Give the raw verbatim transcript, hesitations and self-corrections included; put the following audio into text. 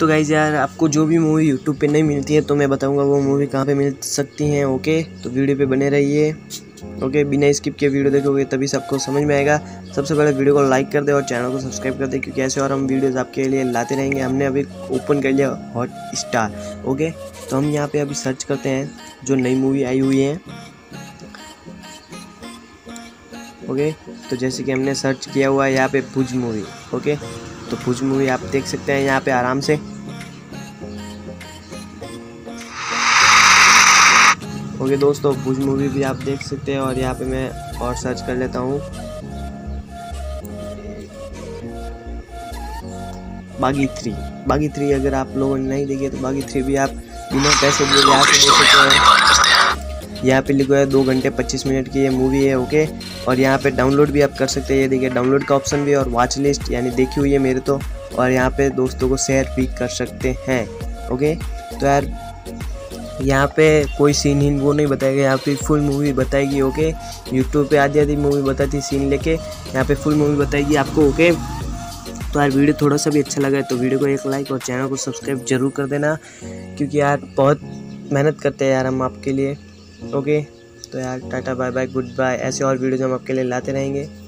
तो गाइस यार आपको जो भी मूवी यूट्यूब पे नहीं मिलती है तो मैं बताऊंगा वो मूवी कहाँ पे मिल सकती हैं। ओके तो वीडियो पे बने रहिए। ओके बिना स्किप के वीडियो देखोगे तभी सबको समझ में आएगा। सबसे पहले वीडियो को लाइक कर दे और चैनल को सब्सक्राइब कर दे, क्योंकि ऐसे और हम वीडियोस आपके लिए लाते रहेंगे। हमने अभी ओपन कर लिया हॉट स्टार। ओके तो हम यहाँ पे अभी सर्च करते हैं जो नई मूवी आई हुई है। ओके तो जैसे कि हमने सर्च किया हुआ है यहाँ पे भुज मूवी। ओके तो भुज मूवी आप देख सकते हैं यहाँ पे आराम से। ओके दोस्तों भुज मूवी भी आप देख सकते हैं और यहाँ पे मैं और सर्च कर लेता हूँ बागी थ्री। बागी थ्री अगर आप लोगों ने नहीं देखी तो बागी थ्री भी आप बिना पैसे दिए यहाँ से देख सकते हैं। यहाँ पे लिखा है दो घंटे पच्चीस मिनट की ये मूवी है। ओके और यहाँ पे डाउनलोड भी आप कर सकते हैं। ये देखिए डाउनलोड का ऑप्शन भी है और वॉच लिस्ट यानी देखी हुई है मेरे तो, और यहाँ पे दोस्तों को शेयर भी कर सकते हैं। ओके तो यार यहाँ पे कोई सीन ही वो नहीं बताएगा, यहाँ पे फुल मूवी बताएगी। ओके यूट्यूब पे आधी आधी मूवी बताती सीन लेके, यहाँ पे फुल मूवी बताएगी आपको। ओके तो यार वीडियो थोड़ा सा भी अच्छा लगा है तो वीडियो को एक लाइक और चैनल को सब्सक्राइब जरूर कर देना, क्योंकि यार बहुत मेहनत करते हैं यार हम आपके लिए। ओके तो यार टाटा बाय बाय गुड बाय, ऐसे और वीडियोज हम आपके लिए लाते रहेंगे।